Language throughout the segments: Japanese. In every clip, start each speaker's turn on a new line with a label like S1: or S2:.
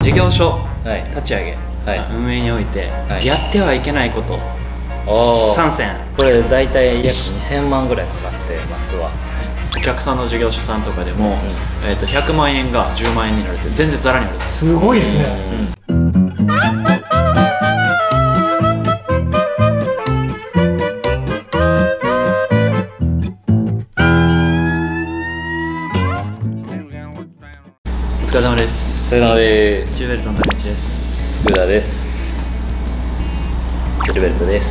S1: 事業所立ち上げ、運営においてやってはいけないこと3選。
S2: これ大体約2000万ぐらいかかってますわ。
S1: お客さんの事業所さんとかでも、100万円が10万円になるって全然ザラにあるんです。
S3: すごいですね。
S1: お疲れ様です。
S2: お疲れ様です。
S1: シルベルトの竹内です。
S2: グダです。シルベルトです。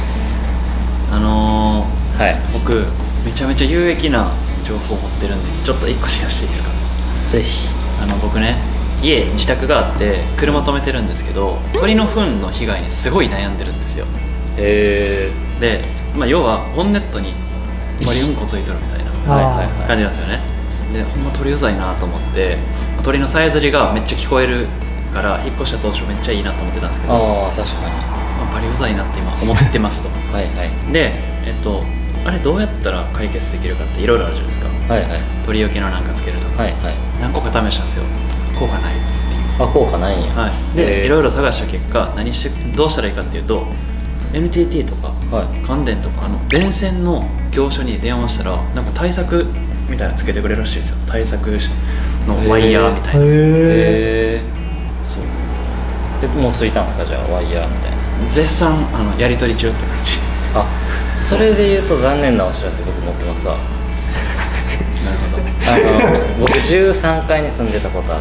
S1: 僕めちゃめちゃ有益な情報を持ってるんで、ちょっと1個シェアしていいですか？
S2: ぜひ。
S1: 僕ね、自宅があって車止めてるんですけど、鳥の糞の被害にすごい悩んでるんですよ。で、要はボンネットにバリうんこついとるみたいな感じなんですよね。で、ほんま鳥うざいなと思って、鳥のさえずりがめっちゃ聞こえるから引っ越した当初めっちゃいいなと思ってたんですけど、
S2: 確かに、
S1: バリうざいなって今思ってますと。で、あれどうやったら解決できるかっていろいろあるじゃないですか。鳥よけのなんかつけるとか、何個か試したんですよ。効果ないっていう。
S2: 効果ないんや。
S1: で、いろいろ探した結果、どうしたらいいかっていうと、 NTT とか関電とか電線の業者に電話したらなんか対策みたいなのつけてくれるらしいですよ。対策のワイヤーみたいな。そう
S2: で、もうついたんですか？じゃあワイヤーみたいな。
S1: 絶賛やり取り中って感じ。
S2: それで言うと残念なお知らせ僕持ってますわ。なるほど。僕13階に住んでたことあって、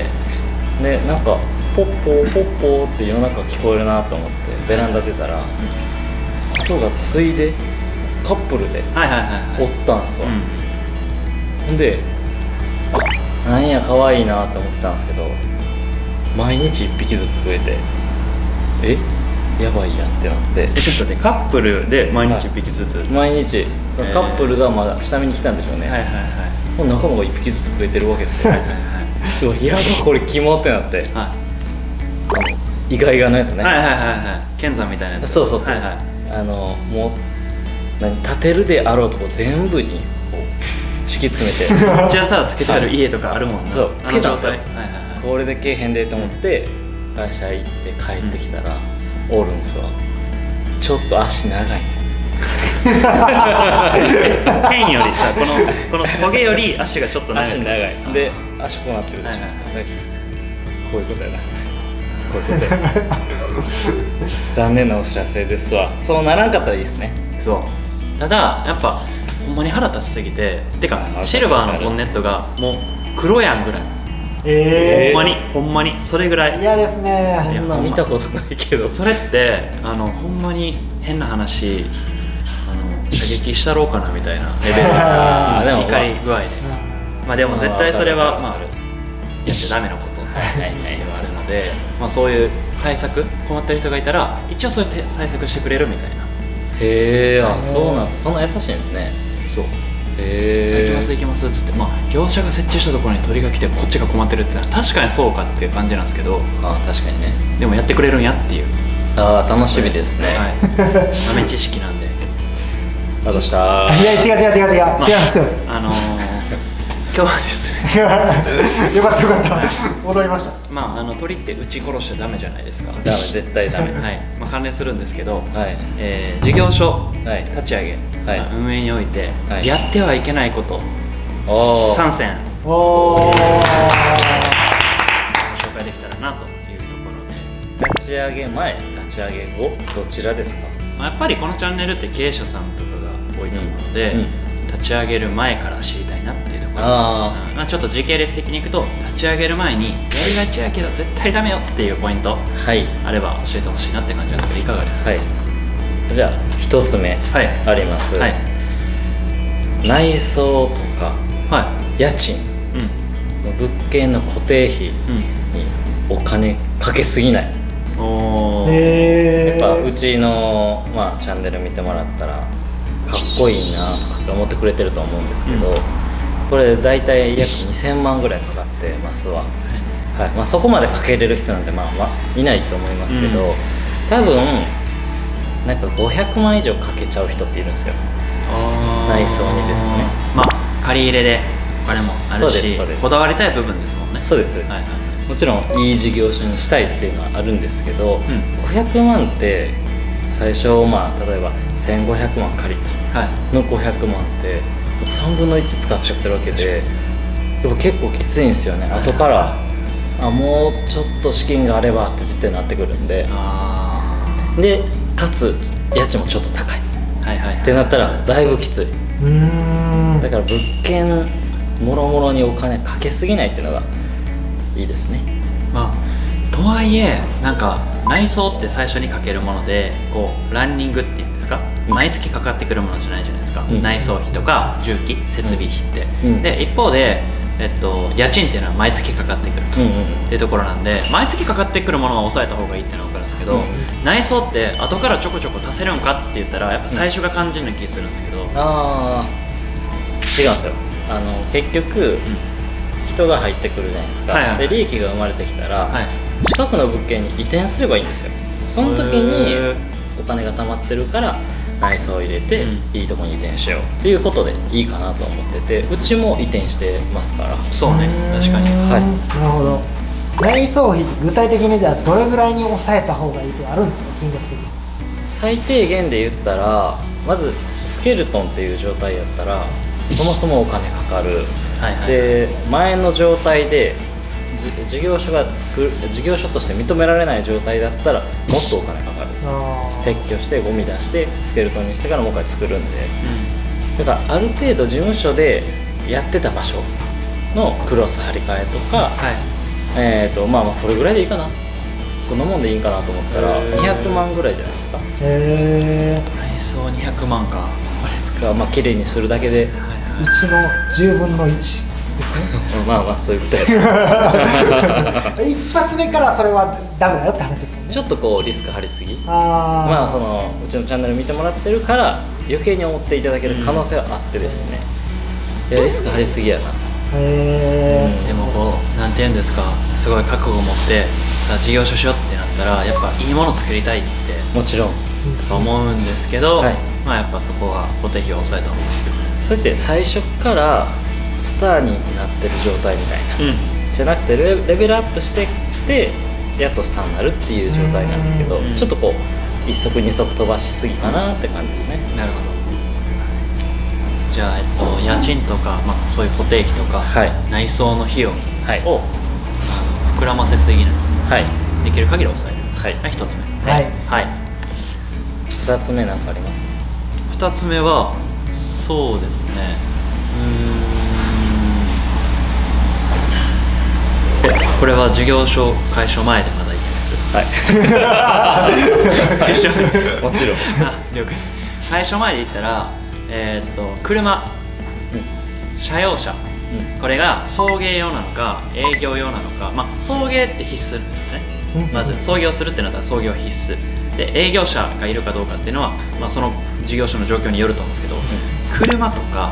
S2: でなんかポッポーポッポーって夜中聞こえるなと思ってベランダ出たら、人がついでカップルでおったんすわ。ほんで、なんや可愛いなと思ってたんですけど、毎日1匹ずつ増えて、やばいやんってなって。
S1: ちょっとね、カップルで毎日1匹ずつ、
S2: 毎日カップルがまだ下見に来たんでしょうね。仲間が1匹ずつ増えてるわけですよ。やば、これキモってなって、イガイガのやつね、
S1: 剣山みたいなやつ。
S2: そうもう立てるであろうとこ全部にこう敷き詰めて。
S1: じゃあさ、つけてある家とかあるもんな。
S2: そうつけたんですよ。これでけえへんでと思って会社行って帰ってきたらおるんすわ。ちょっと足長い。
S1: 剣よりさ、このトゲより足がちょっと長い。
S2: 足長いで、足こうなってるでしょ。こういうことやな。こういうことや。残念なお知らせですわ。そうならんかったらいいですね。
S1: そう。ただやっぱほんまに腹立ちすぎて、てかシルバーのボンネットがもう黒やんぐらい。ほんまにそれぐらい
S3: 嫌ですね。
S2: そんな見たことないけど、
S1: それってほんまに変な話、射撃したろうかなみたいなレベルの怒り具合で、でも絶対それはやっちゃダメなことではあるので、そういう対策、困ってる人がいたら一応そういう対策してくれるみたいな。
S2: へえ、そうなんです。そんな優しいんですね。
S1: そう。行きます行きますっつって、業者が設置したところに鳥が来てこっちが困ってるって言ったら確かにそうかっていう感じなんですけど、
S2: 確かにね。
S1: でもやってくれるんやっていう。
S2: 楽しみですね。
S1: 豆知識なんで。
S2: どうした？
S3: いや、違う違いますよ。
S1: 今日はですね。
S3: よかった、戻りました。
S1: 鳥って撃ち殺しちゃダメじゃないですか。
S2: ダメ、絶対ダメ。
S1: 関連するんですけど、事業所立ち上げ、運営においてやってはいけないこと3選紹介できたらなというところで。
S2: 立ち上げ前、立ち上げ後、どちらですか？
S1: やっぱりこのチャンネルって経営者さんとかが多いと思うので、立ち上げる前から知りたいなっていうところ。ちょっと時系列的にいくと、立ち上げる前にやりがちやけど絶対ダメよっていうポイントあれば教えてほしいなって感じなんですけど、いかがですか？
S2: じゃあ1つ目あります。内装とか家賃、物件の固定費にお金かけすぎない。やっぱうちのチャンネル見てもらったらかっこいいなとか思ってくれてると思うんですけど、これ大体約2000万ぐらいかかってますわ。そこまでかけれる人なんていないと思いますけど、多分なんか500万以上かけちゃう人っているんですよ、内装にですね。
S1: 借り入れでお金もあるし、こだわりたい部分ですもんね。
S2: そうです。 もちろんいい事業所にしたいっていうのはあるんですけど、500万って最初例えば1500万借りたの500万って3分の1使っちゃってるわけで、やっぱ結構きついんですよね。後からもうちょっと資金があればって絶対なってくるんで、でかつ家賃もちょっと高いってなったらだいぶきつい。だから物件もろもろにお金かけすぎないっていうのがいいですね。
S1: とはいえなんか内装って最初にかけるものでこうランニングっていうんですか、毎月かかってくるものじゃないじゃないですか、内装費とか重機設備費って、で一方で、家賃っていうのは毎月かかってくると、っていうところなんで、毎月かかってくるものは抑えた方がいいっていうのは分かるんですけど、内装って後からちょこちょこ足せるんかって言ったらやっぱ最初が肝心な気するんですけど、違うん
S2: ですよ。結局、人が入ってくるじゃないですか、で利益が生まれてきたら、近くの物件に移転すればいいんですよ。その時にお金が貯まってるから内装を入れて、いいとこに移転しようっていうことでいいかなと思ってて、うちも移転してますから。
S1: そうね、確かに。
S3: なるほど。内装費具体的にじゃあどれぐらいに抑えた方がいいってあるんですか、金額的に。
S2: 最低限で言ったらまずスケルトンっていう状態やったらそもそもお金かかる。で前の状態で事業所として認められない状態だったらもっとお金かかる。撤去してゴミ出してスケルトンにしてからもう一回作るんで、だからある程度事務所でやってた場所のクロス張り替えとか、それぐらいでいいかな、そんなもんでいいかなと思ったら200万ぐらいじゃないですか。
S1: 内装200万か。
S2: あれですか、綺麗にするだけで
S3: うちの10分の1ですね。
S2: そういうことや。
S3: 一発目からそれはダメだよって話ですよね。
S2: ちょっとこうリスク張りすぎ。うちのチャンネル見てもらってるから余計に思っていただける可能性はあってですね、リスク張りすぎやな。
S1: でもこうなんて言うんですか、すごい覚悟を持ってさあ事業所しようってなったらやっぱいいもの作りたいって
S2: もちろん
S1: 思うんですけど、やっぱそこは固定費を抑えた方がいいと。
S2: そうやって最初からスターになってる状態みたいな、じゃなくてレベルアップしてってやっとスターになるっていう状態なんですけど、ちょっとこう一足二足飛ばしすぎかなって感じですね。
S1: なるほど。じゃあ、家賃とか、そういう固定費とか、内装の費用を、膨らませすぎない、できる限り抑える、1つ目。
S2: 2つ目なんかあります？
S1: 2つ目はそうですね、これは事業所開所前でまだいけます。
S2: もちろん。
S1: 了解です。開所前で言ったら、車、車用車、これが送迎用なのか営業用なのか、送迎って必須ですね。まず送迎をするってなったら送迎は必須で、営業車がいるかどうかっていうのは、その事業所の状況によると思うんですけど、車とか、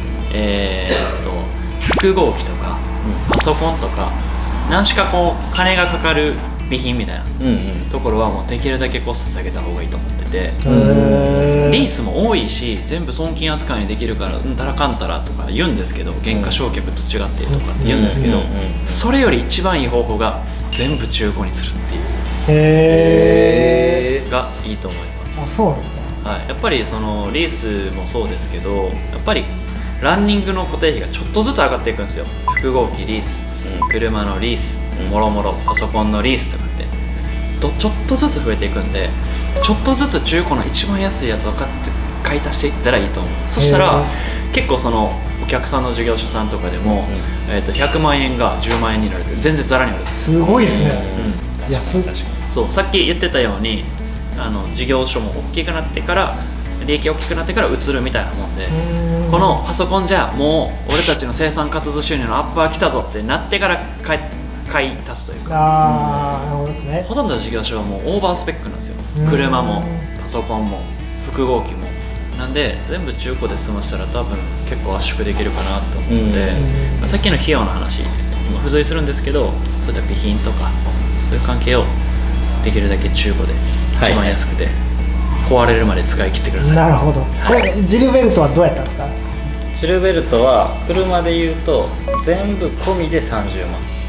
S1: 複合機とか、パソコンとか何しかこう金がかかる備品みたいなところはもうできるだけコスト下げた方がいいと思ってて、リースも多いし全部損金扱いにできるからうんたらかんたらとか言うんですけど、原価償却と違ってとかって言うんですけど、それより一番いい方法が全部中古にするっていうがいいと思います。
S3: そうですか。
S1: やっぱりそのリースもそうですけど、やっぱりランニングの固定費がちょっとずつ上がっていくんですよ。複合機リース、車のリース、もろもろパソコンのリースとかってちょっとずつ増えていくんで、ちょっとずつ中古の一番安いやつを買い足していったらいいと思うんです。そしたら結構そのお客さんの事業所さんとかでも、100万円が10万円になるって全然ザラになるんです。
S3: すごいですね。安い。
S1: そう、さっき言ってたように事業所も大きくなってから利益大きくなってから移るみたいなもんで、このパソコンじゃもう俺たちの生産活動収入のアップは来たぞってなってから買い足すというか、
S3: なるほどですね。
S1: ほとんどの事業所はもうオーバースペックなんですよ。車もパソコンも複合機もなんで全部中古で済ましたら多分結構圧縮できるかなと思うので、さっきの費用の話に付随するんですけど、そういった備品とかそういう関係をできるだけ中古で一番安くて壊れるまで使い切ってください。
S3: なるほど。これジルベルトはどうやったんですか？
S2: ジルベルトは車でいうと全部込みで30万。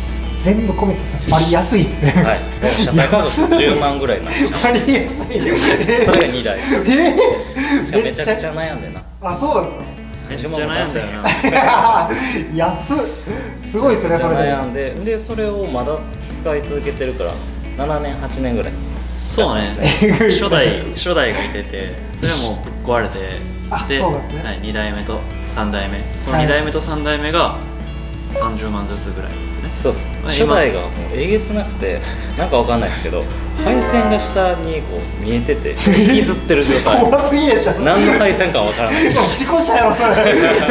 S3: 全部込めて割り安いっすね。
S2: はい、車体価格10万ぐらいなんですよ。
S3: 割り安い。そ
S2: れが2台。しかもめちゃくちゃ悩んでな。
S3: あ、そうなんですか。
S1: めっちゃ悩んだよ
S3: な。安っ。すごいですね、それで。
S2: 悩んで、それをまだ使い続けてるから7年8年ぐらい。
S1: そうね。初代がいてて、それはもうぶっ壊れて、で、2代目と3代目、この2代目と3代目が30万ずつぐらいですね。
S2: そうです。初代がもうえげつなくて、なんかわかんないですけど、配線が下にこう見えてて引きずってる状態。
S3: 怖すぎでしょ。
S2: 何の配線かわからない。
S3: 事故車やろそれ。
S1: あれ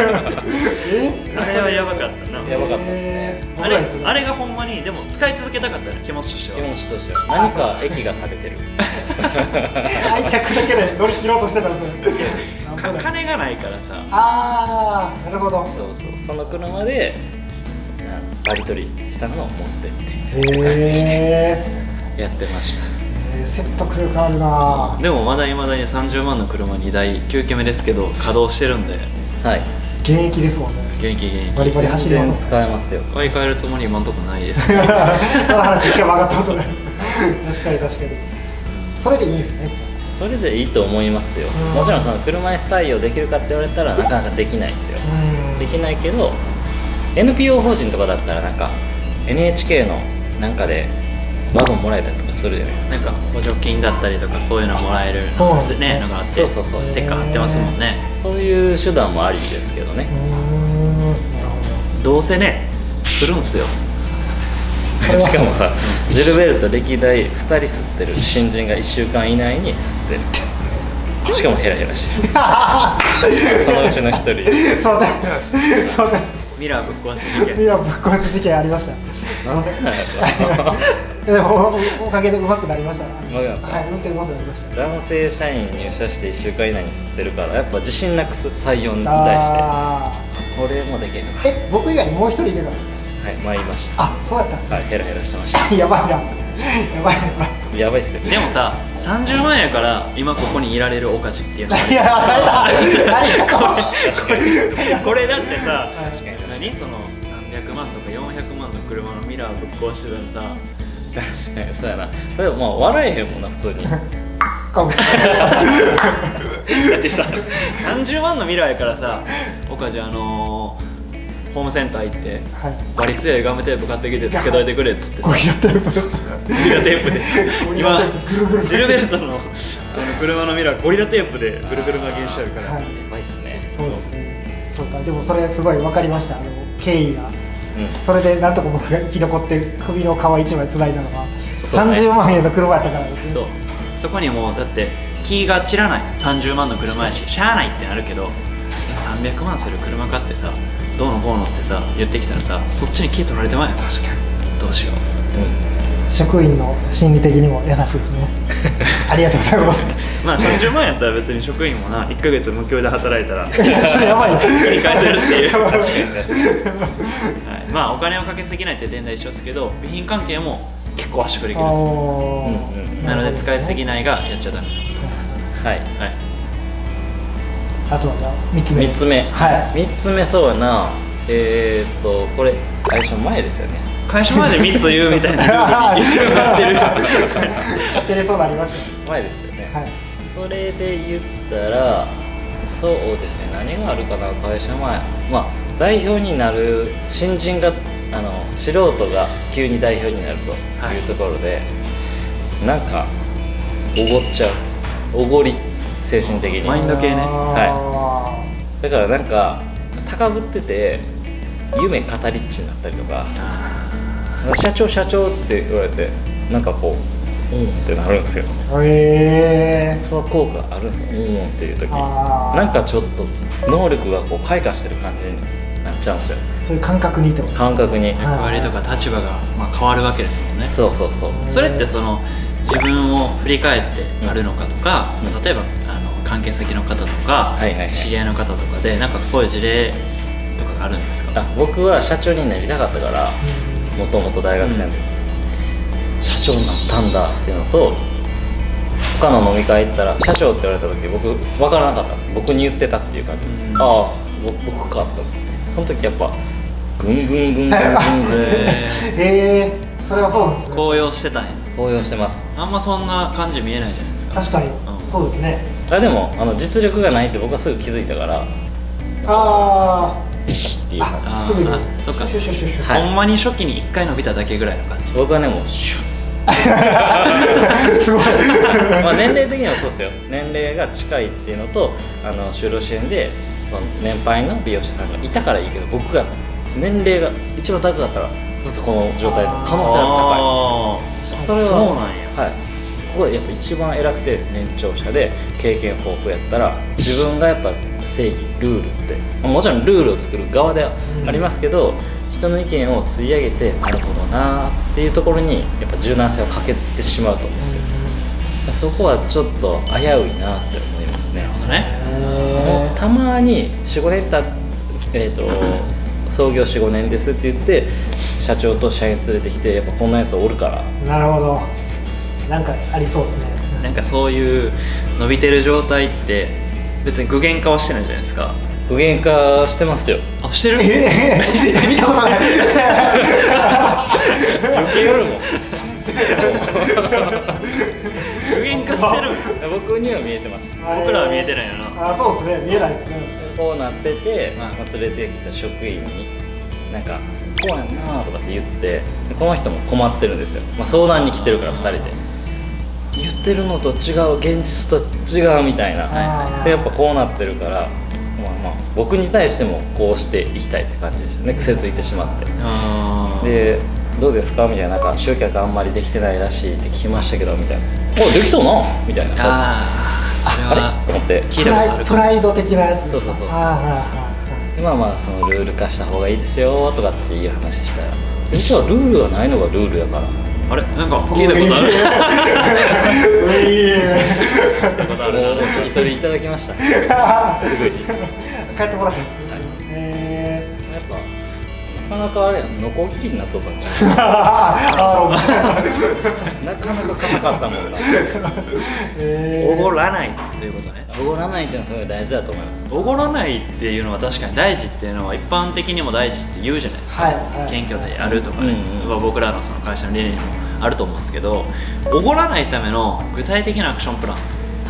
S1: はやばかったな。
S2: やばかったですね。
S1: あれがほんまにでも使い続けたかったよ、気持ちとしては。
S2: 気持ちとしては何か駅が食べてる。
S3: 愛着だけで乗り切ろうとしてたんですよ。
S1: 金がないからさ。
S3: ああ、なるほど。
S2: そうそう。その車でバリ取りしたのを持ってってやってました。
S3: 説得力あるな。
S1: でもまだいまだに30万の車2台9機目ですけど稼働してるんで、
S2: はい、
S3: 現役ですもんね。
S1: 現役
S3: バリバリ走ります。
S2: 使えますよ。
S1: 買い替えるつもり今のとこないです。
S3: その話一回も上がったことない。確かに確かに。それでいいですね。
S2: それでいいと思いますよ。もちろんその車椅子対応できるかって言われたらなかなかできないですよ。できないけど NPO 法人とかだったらなんか NHK のなんかでワゴンもらえたりとかするじゃないですか。
S1: なんか補助金だったりとかそういうのもらえるのがあって、そうステッカー貼ってますもんね。
S2: そういう手段もありですけどね。
S1: どうせねするんすよ。
S2: しかもさ、ジルベルト歴代2人吸ってる新人が1週間以内に吸ってる。しかもヘラヘラしてる。そのうちの1人。
S3: そうだそうだ。
S1: ミラーぶっ壊し事件。
S3: ミラーぶっ壊し事件ありました。なんででもおかげでうまくなりました。はい、運転うまくなりました。
S2: 男性社員入社して1週間以内に吸ってるからやっぱ自信なくす採用に対してこれもできるのか。
S3: 僕以外にもう1人いるんですか。
S2: はい、まあいました。
S3: あ、そうやったんです。
S2: はい、ヘラヘラしてました。
S3: やばいな。やばいな。
S2: やばいっすよ。
S1: でもさ、30万やから今ここにいられる岡地っていうのが。
S3: いや、
S1: これだってさ、何その300万とか400万の車のミラーぶっ壊してたらさ。
S2: 確かにそうやな。でもまあ笑えへんもんな普通に。だ
S1: ってさ、30万のミラーやからさ、岡地ホームセンター行って、バリ強いガムテープ買ってきてつけといてくれっつって。
S3: ゴリラテープです。
S1: ゴリラテープです。今ジルベルトの車のミラーゴリラテープでぐるぐる巻きにしちゃうから。
S2: やばいっすね。
S3: そうですね。そうか、でもそれすごい分かりました。経緯が。それでなんとか僕が生き残って首の皮一枚つないだのは30万円の車やったからですね。
S1: そう。そこにもうだって気が散らない。30万の車やししゃあないってなるけど、300万する車買ってさ。どうのこうのってさ言ってきたらさ、そっちに気取られてまうよ。
S3: 確かに。
S1: どうしよう。
S3: 職員の心理的にも優しいですね。ありがとうございます。
S1: まあ30万やったら別に職員もな1ヶ月無給で働いたら
S3: やばい
S1: 繰り返せるっていう。確かに確かに。はい。まあお金をかけすぎないって点では一緒ですけど、備品関係も結構圧縮できる。なので使いすぎないがやっちゃダメ。はいはい。
S3: あとは3つ目。
S2: 3つ目。
S3: はい。
S2: 3つ目そうやな。これ会社前ですよね。
S1: 会社前で3つ言うみたいなルールに一緒になってる。
S3: テレそうなりました。
S2: 前ですよね。
S3: はい。
S2: それで言ったらそうですね。何があるかな会社前。まあ代表になる新人が素人が急に代表になるというところで、なんかおごっちゃう。おごり。精神的に
S1: マインド系ね。
S2: はい。だからなんか高ぶってて夢語りっちになったりとか、社長って言われてなんかこうってなるんですよ。その効果あるんですよ。っていう時なんかちょっと能力がこう開花してる感じになっちゃうんですよ。
S3: そういう感覚にいても
S2: 感覚に
S1: 役割とか立場が変わるわけですもんね。
S2: そう
S1: それってその自分を振り返ってあるのかとか、例えば関係先の方とか知り合いの方とかでなんかそういう事例とかがあるんですか？
S2: 僕は社長になりたかったからもともと大学生の時、社長になったんだっていうのと、他の飲み会行ったら社長って言われた時僕分からなかったんです。僕に言ってたっていう感じで、ああ僕かと思って、その時やっぱぐんぐんぐんぐんぐん
S3: それはそうなんですね。
S1: 高揚してたんや。
S2: 高揚してます。
S1: あんまそんな感じ見えないじゃないですか。
S3: 確かに、そうですね。
S2: でも実力がないって僕はすぐ気づいたから、っていう感じ。
S3: すぐに。
S1: そっか。ほんまに初期に1回伸びただけぐらいの感じ。
S2: 僕はねもうシュッ
S3: すごい
S2: 年齢的にはそうですよ。年齢が近いっていうのと就労支援で年配の美容師さんがいたからいいけど、僕が年齢が一番高かったらずっとこの状態の可能性が高い。それは
S1: そうなんや。
S2: はい、ここでやっぱ一番偉くて年長者で経験豊富やったら、自分がやっぱ正義ルールってもちろんルールを作る側ではありますけど、人の意見を吸い上げてなるほどなっていうところにやっぱ柔軟性をかけてしまうと思うんですよ。そこはちょっと危ういなって思いますね。たまに 4,5 年創業 4,5 年ですって言って社長と社員連れてきて、やっぱこんなやつおるから。
S3: なるほど、なんかありそうですね。
S1: なんかそういう伸びてる状態って別に具現化はしてないじゃないですか。
S2: 具現化してますよ。
S1: あ、してる？
S3: 見たことない。
S2: 余計よるもん。
S1: 具現化してる。
S2: 僕には見えてます。
S1: 僕らは見えてないよな。
S3: そうですね、見えないですね。
S2: こうなってて、連れてきた職員になんかこうやんなとかって言って、この人も困ってるんですよ。相談に来てるから2人で言ってるのと違う、現実と違うみたいな。でやっぱこうなってるから、僕に対してもこうしていきたいって感じでしたね。癖ついてしまって、でどうですかみたいな、なんか集客あんまりできてないらしいって聞きましたけどみたいな、おできたなみたいな感じ。あれと思って
S1: 聞いたことある。
S3: プライド的なやつ。
S2: そうそうそう。そのルール化した方がいいですよとかっていう話したら、じゃあルールがないのがルールやから。
S1: あれなんか聞いたことある。
S2: もうお聞き取りいただきました。すぐに
S3: 帰ってもらって。
S2: やっぱなかなかあれやん、ノコギリになっとったんちゃう。なかなかかなかったもんな。
S1: おごらないということね。
S2: おごらないっていうのはすごい大事だと思います。
S1: おごらないっていうのは確かに大事っていうのは一般的にも大事って言うじゃないですか。謙虚でやるとかね、僕らのその会社の理念にもあると思うんですけど、おごらないための具体的なアクションプラン、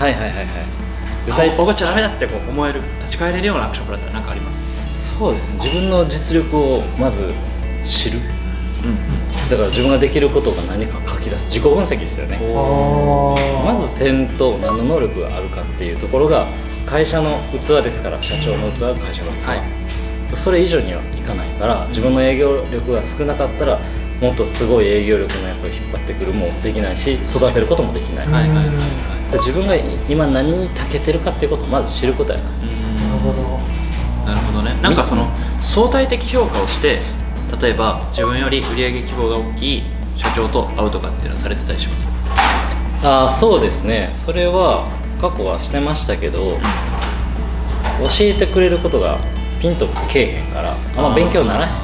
S1: おごっちゃダメだって思える、立ち返れるようなアクションプランって何かあります？
S2: そうですね、自分の実力をまず知る、だから自分ができることが何か書き出す、自己分析ですよね。まず先頭何の能力があるかっていうところが会社の器ですから、社長の器は会社の器、それ以上にはいかないから、自分の営業力が少なかったらもっとすごい営業力のやつを引っ張ってくるもできないし、育てることもできない。自分が今何に長けてるかっていうことをまず知ることやな。
S1: なるほどね。なんかその相対的評価をして、例えば自分より売上規模が大きい社長と会うとかっていうのはされてたりします？
S2: そうですね、それは過去はしてましたけど、教えてくれることがピンとけえへんからあんま勉強にならへん。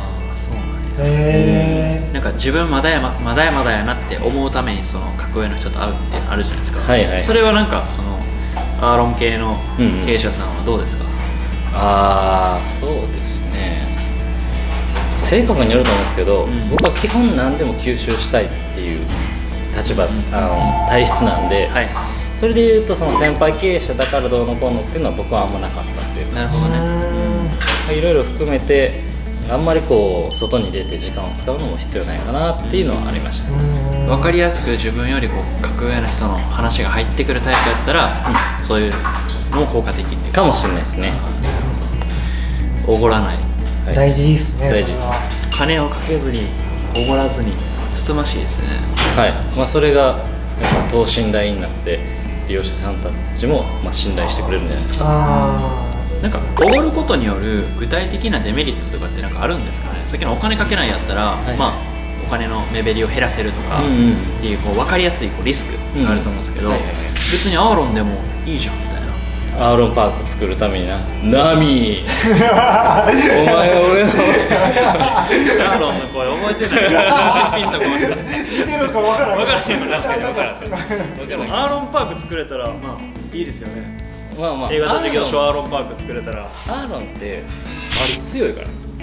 S1: なんか自分まだやなって思うためにその格上の人と会うっていうのあるじゃないですか。それはなんかそのアーロン系の経営者さんはどうですか？
S2: そうですね、性格によると思うんですけど、僕は基本何でも吸収したいっていう立場、体質なんで、それでいうとその先輩経営者だからどうのこうのっていうのは僕はあんまなかったっていう。
S1: なるほどね。
S2: いろいろ含めてあんまりこう外に出て時間を使うのも必要ないかなっていうのはありました。
S1: 分かりやすく自分よりこう格上の人の話が入ってくるタイプやったら、そういうのも効果的っていう
S2: かもしれないですね。
S1: おごらない、
S3: 大事ですね。
S2: 大事。
S1: 金をかけずにおごらずに、つつましいですね。
S2: それがやっぱ等身大になって利用者さんたちも信頼してくれるんじゃないですか。
S1: なんかおごることによる具体的なデメリットとかってなんかあるんですかね？さっきのお金かけないやったら、お金の目減りを減らせるとかっていう分かりやすいリスクがあると思うんですけど、別にアーロンでもいいじゃんみたいな。
S2: アーロンパーク作るためにな、ナミお前は俺の
S1: アーロンの声覚えてないからピンとこ
S3: 似てるか分からん。
S1: 確かに分からん。でもアーロンパーク作れたらいいですよね。映画と事業所アーロンパーク作れたら。
S2: アーロンってバリ強いから。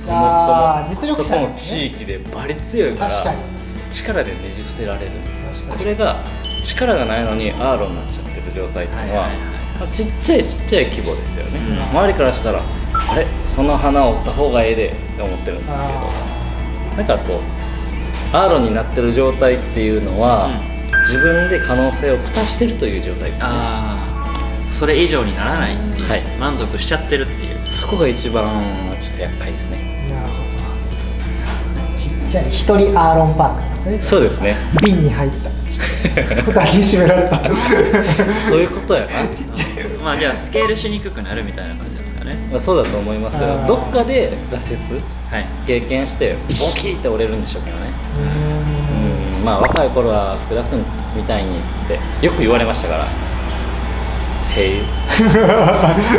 S2: そもそもそこの地域でバリ強いから力でねじ伏せられるんですよ。これが力がないのにアーロンになっちゃってる状態っていうのはちっちゃい規模ですよね、周りからしたらあれその花を折った方がええでって思ってるんですけど、だからこうアーロンになってる状態っていうのは、自分で可能性を蓋してるという状態ですね。
S1: それ以上にならないっていう、満足しちゃってるっていう、
S2: そこが一番ちょっと厄介ですね。
S3: なるほど。ちっちゃい一人アーロンパーク、
S2: そうですね。
S3: 瓶に入った蓋に閉められた
S2: そういうことやな。
S3: ちっちゃい
S1: まあじゃあスケールしにくくなるみたいな感じですかね。
S2: そうだと思いますよ。どっかで挫折、経験してボキーって折れるんでしょうけどね。まあ若い頃は福田君みたいにってよく言われましたから。へえ。
S3: なる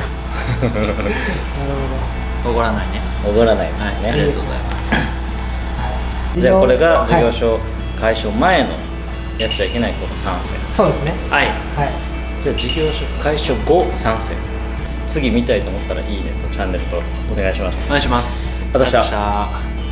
S3: ほど。
S1: おごらないね。
S2: おごらないですね。
S1: ありがとうございます。
S2: じゃあこれが事業所開所前のやっちゃいけないこと3選。
S3: そうですね。
S1: はい。
S2: じゃあ事業所開所後3選。次見たいと思ったらいいねとチャンネルとお願いします。
S1: お願いします。
S2: ありがとうございました。